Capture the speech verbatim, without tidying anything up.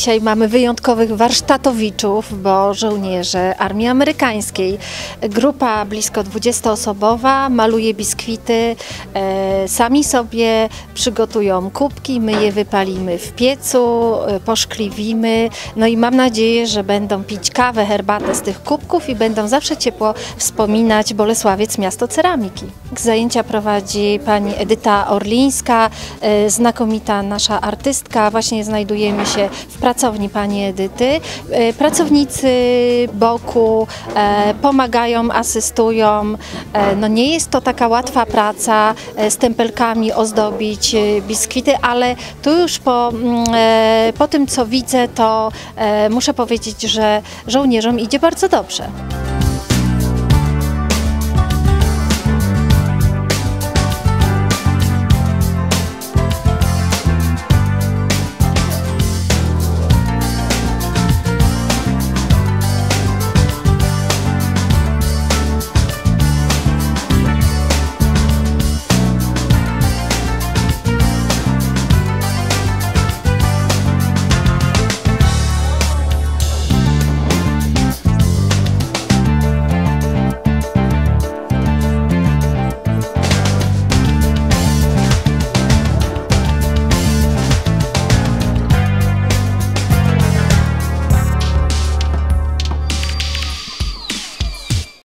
Dzisiaj mamy wyjątkowych warsztatowiczów, bo żołnierze Armii Amerykańskiej. Grupa blisko dwudziestoosobowa maluje biskwity, e, sami sobie przygotują kubki, my je wypalimy w piecu, e, poszkliwimy, no i mam nadzieję, że będą pić kawę, herbatę z tych kubków i będą zawsze ciepło wspominać Bolesławiec, miasto ceramiki. Zajęcia prowadzi pani Edyta Orlińska, e, znakomita nasza artystka. Właśnie znajdujemy się w pracowni pani Edyty. E, pracownicy boku e, pomagają, asystują. E, no nie jest to taka łatwa praca e, z tempelkami ozdobić e, biskwity, ale tu już po, e, po tym, co widzę, to e, muszę powiedzieć, że żołnierzom idzie bardzo dobrze.